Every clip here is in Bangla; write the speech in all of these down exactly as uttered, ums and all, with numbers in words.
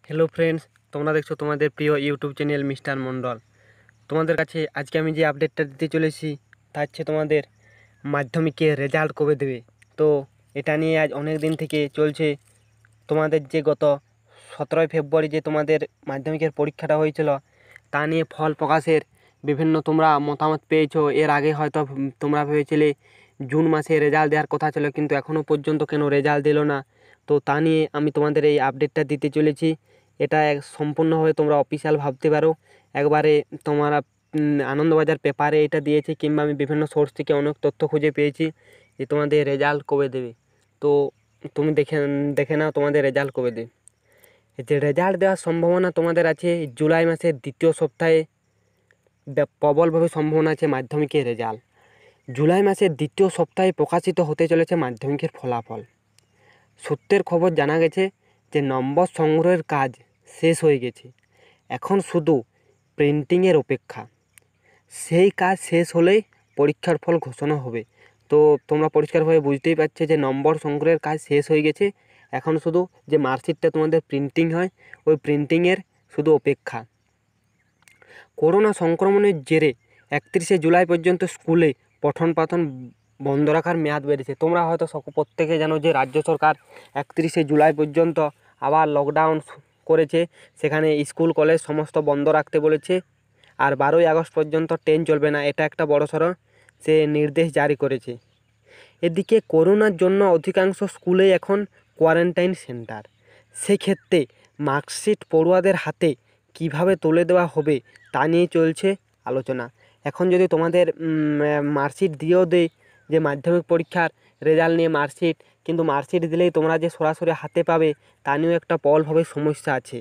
হ্যালো ফ্রেন্ডস, তোমরা দেখছো তোমাদের প্রিয় ইউটিউব চ্যানেল মিস্টার মন্ডল। তোমাদের কাছে আজকে আমি যে আপডেটটা দিতে চলেছি তা হচ্ছে তোমাদের মাধ্যমিকের রেজাল্ট কবে দেবে। তো এটা নিয়ে আজ অনেক দিন থেকে চলছে। তোমাদের যে গত সতেরোই ফেব্রুয়ারি যে তোমাদের মাধ্যমিকের পরীক্ষাটা হয়েছিল তা নিয়ে ফল প্রকাশের বিভিন্ন তোমরা মতামত পেয়েছো। এর আগে হয়তো তোমরা ভেবেছিলে জুন মাসে রেজাল্ট দেওয়ার কথা ছিল, কিন্তু এখনও পর্যন্ত কেন রেজাল্ট দিল না। তো তা নিয়ে আমি তোমাদের এই আপডেটটা দিতে চলেছি। এটা এক সম্পূর্ণভাবে তোমরা অফিসিয়াল ভাবতে পারো। একবারে তোমরা আনন্দবাজার পেপারে এটা দিয়েছে, কিংবা আমি বিভিন্ন সোর্স থেকে অনেক তথ্য খুঁজে পেয়েছি যে তোমাদের রেজাল্ট কবে দেবে। তো তুমি দেখে দেখে নাও তোমাদের রেজাল্ট কবে দেবে। যে রেজাল্ট দেওয়ার সম্ভাবনা তোমাদের আছে জুলাই মাসের দ্বিতীয় সপ্তাহে। প্রবলভাবে সম্ভাবনা আছে মাধ্যমিকের রেজাল্ট জুলাই মাসের দ্বিতীয় সপ্তাহে প্রকাশিত হতে চলেছে মাধ্যমিকের ফলাফল। সূত্রের খবর জানা গেছে যে নম্বর সংগ্রহের কাজ শেষ হয়ে গেছে, এখন শুধু প্রিন্টিংয়ের অপেক্ষা। সেই কাজ শেষ হলেই পরীক্ষার ফল ঘোষণা হবে। তো তোমরা পরিষ্কারভাবে বুঝতেই পারছো যে নম্বর সংগ্রহের কাজ শেষ হয়ে গেছে, এখন শুধু যে মার্কশিটটা তোমাদের প্রিন্টিং হয় ওই প্রিন্টিংয়ের শুধু অপেক্ষা। করোনা সংক্রমণের জেরে একত্রিশে জুলাই পর্যন্ত স্কুলে পঠন পাঠন বন্ধ রাখার মেয়াদ বেড়েছে। তোমরা হয়তো প্রত্যেকে জানো যে রাজ্য সরকার একত্রিশে জুলাই পর্যন্ত আবার লকডাউন করেছে। সেখানে স্কুল কলেজ সমস্ত বন্ধ রাখতে বলেছে, আর বারোই আগস্ট পর্যন্ত ট্রেন চলবে না। এটা একটা বড়সড় সে নির্দেশ জারি করেছে। এদিকে করোনার জন্য অধিকাংশ স্কুলেই এখন কোয়ারেন্টাইন সেন্টার। সেক্ষেত্রে মার্কশিট পড়ুয়াদের হাতে কিভাবে তুলে দেওয়া হবে তা নিয়ে চলছে আলোচনা। এখন যদি তোমাদের মার্কশিট দিয়েও দেয় যে মাধ্যমিক পরীক্ষার রেজাল্ট নিয়ে মার্কশিট, কিন্তু মার্কশিট দিলেই তোমরা যে সরাসরি হাতে পাবে তা নিয়েও একটা প্রবলভাবে সমস্যা আছে।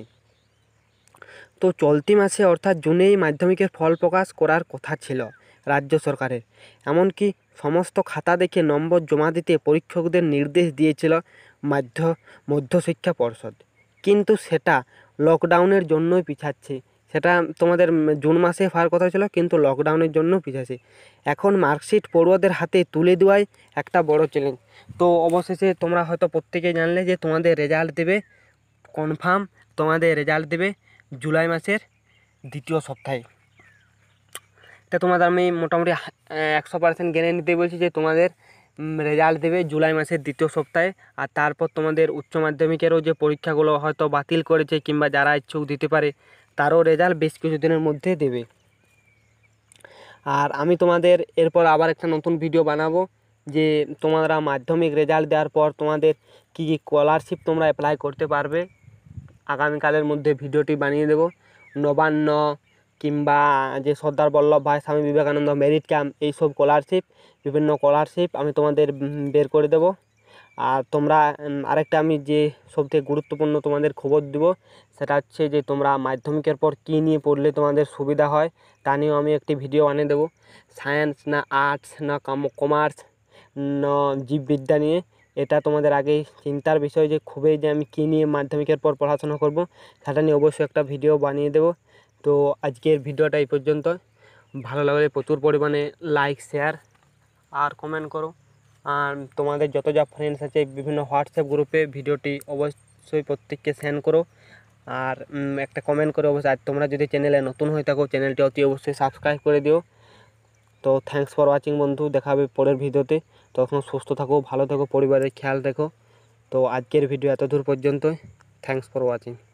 তো চলতি মাসে অর্থাৎ জুনেই মাধ্যমিকের ফল প্রকাশ করার কথা ছিল রাজ্য সরকারের। এমনকি সমস্ত খাতা দেখে নম্বর জমা দিতে পরীক্ষকদের নির্দেশ দিয়েছিল মাধ্য মধ্যশিক্ষা পর্ষদ, কিন্তু সেটা লকডাউনের জন্যই পিছাচ্ছে। সেটা তোমাদের জুন মাসে হওয়ার কথা ছিল, কিন্তু লকডাউনের জন্য পিছাচ্ছে। এখন মার্কশিট পড়ুয়াদের হাতে তুলে দেওয়াই একটা বড় চ্যালেঞ্জ। তো অবশেষে তোমরা হয়তো প্রত্যেকেই জানলে যে তোমাদের রেজাল্ট দেবে কনফার্ম, তোমাদের রেজাল্ট দেবে জুলাই মাসের দ্বিতীয় সপ্তাহে। তা তোমাদের আমি মোটামুটি একশো পার্সেন্ট গ্যারেন্টি বলছি যে তোমাদের রেজাল্ট দেবে জুলাই মাসের দ্বিতীয় সপ্তাহে। আর তারপর তোমাদের উচ্চ মাধ্যমিকেরও যে পরীক্ষাগুলো হয়তো বাতিল করেছে, কিংবা যারা ইচ্ছুক দিতে পারে তারও রেজাল্ট বেশ কিছুদিনের মধ্যে দেবে। আর আমি তোমাদের এরপর আবার একটা নতুন ভিডিও বানাবো যে তোমরা মাধ্যমিক রেজাল্ট দেওয়ার পর তোমাদের কী কী স্কলারশিপ তোমরা অ্যাপ্লাই করতে পারবে। আগামীকালের মধ্যে ভিডিওটি বানিয়ে দেব। নবান্ন কিংবা যে সর্দার বল্লভভাই স্বামী বিবেকানন্দ মেরিট ক্যাম্প, এইসব স্কলারশিপ বিভিন্ন স্কলারশিপ আমি তোমাদের বের করে দেব। আর তোমরা আরেকটা আমি যে সবথেকে গুরুত্বপূর্ণ তোমাদের খবর দেব, সেটা হচ্ছে যে তোমরা মাধ্যমিকের পর কী নিয়ে পড়লে তোমাদের সুবিধা হয় তা নিয়েও আমি একটি ভিডিও বানিয়ে দেবো। সায়েন্স না আর্টস না কমার্স না জীববিদ্যা নিয়ে, এটা তোমাদের আগেই চিন্তার বিষয় যে খুবই যে আমি কী নিয়ে মাধ্যমিকের পর পড়াশোনা করব, সেটা নিয়ে অবশ্যই একটা ভিডিও বানিয়ে দেব। তো আজকের ভিডিওটা এই পর্যন্ত। ভালো লাগলে প্রচুর পরিমাণে লাইক শেয়ার আর কমেন্ট করো। আর তোমাদের যত যা ফ্রেন্ডস আছে বিভিন্ন হোয়াটসঅ্যাপ গ্রুপে ভিডিওটি অবশ্যই প্রত্যেককে সেন্ড করো। আর একটা কমেন্ট করে অবশ্যই, আর তোমরা যদি চ্যানেলে নতুন হয়ে থাকো চ্যানেলটি অতি অবশ্যই সাবস্ক্রাইব করে দিও। তো থ্যাঙ্কস ফর ওয়াচিং বন্ধু, দেখা হবে পরের ভিডিওতে। তখন সুস্থ থাকো, ভালো থাকো, পরিবারের খেয়াল রেখো। তো আজকের ভিডিও এত দূর পর্যন্তই। Thanks for watching.